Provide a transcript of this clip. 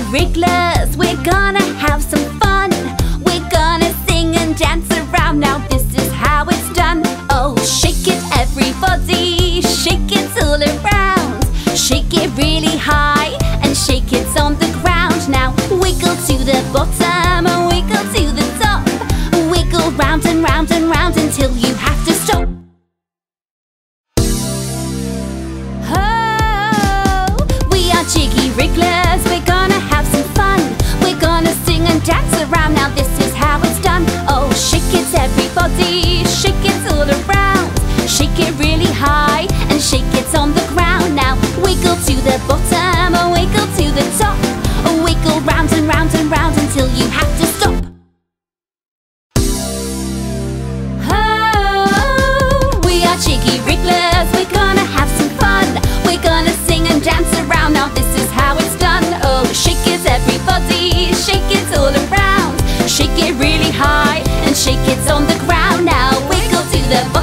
Wrigglers, we're gonna have some fun. We're gonna sing and dance around. Now this is how it's done. Oh, shake it everybody, shake it all around. Shake it really high and shake it on the ground. Now wiggle to the bottom and wiggle to the top. Wiggle round and round and round until you have to stop. Jiggy Wrigglers, we're gonna have some fun. We're gonna sing and dance around. Now this is how it's done. Oh, shake it everybody, shake it all around. Shake it really high and shake it on the ground. Now wiggle to the bottom and wiggle to the top. Wiggle round and round and round until you have to stop. Oh, we are Jiggy Wrigglers, we're gonna have some fun. We're gonna sing and dance around. Now this is how it's done. Oh, shake it everybody, shake it all around. Shake it really high and shake it on the ground. Now wiggle to the